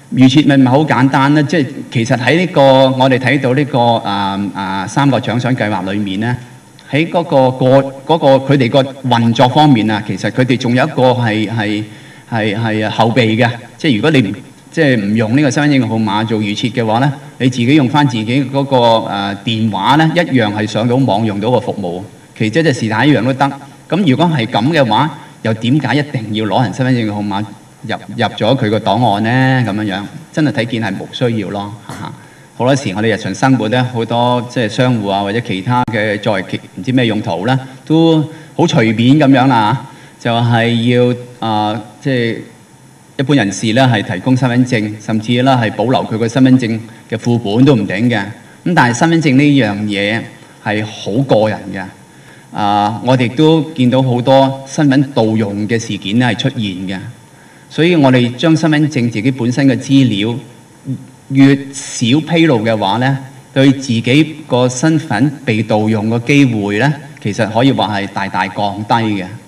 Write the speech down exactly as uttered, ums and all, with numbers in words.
預設咪咪好簡單啦，即係其實喺呢、這個我哋睇到呢、這個啊啊三個獎賞計劃裏面咧，喺嗰、那個個嗰個佢哋個運作方面啊，其實佢哋仲有一個係係係係後備嘅，即係如果你唔即係唔用呢個身份證號碼做預設嘅話咧，你自己用翻自己嗰、那個誒、呃、電話咧，一樣係上到網用到個服務，其實即係是但一樣都得。咁如果係咁嘅話，又點解一定要攞人身份證嘅號碼入入咗佢個檔案咧？咁樣樣真係睇見係無需要咯。好多時我哋日常生活咧，好多即係商戶啊或者其他嘅作為唔知咩用途咧，都好隨便咁樣啦。就係、是、要啊、呃，即係一般人士咧係提供身份證，甚至咧係保留佢個身份證嘅副本都唔頂嘅。咁但係身份證呢樣嘢係好個人嘅。啊！我哋都見到好多身份盜用嘅事件咧係出現嘅，所以我哋將身份證自己本身嘅資料越少披露嘅話咧，對自己個身份被盜用嘅機會咧，其實可以話係大大降低嘅。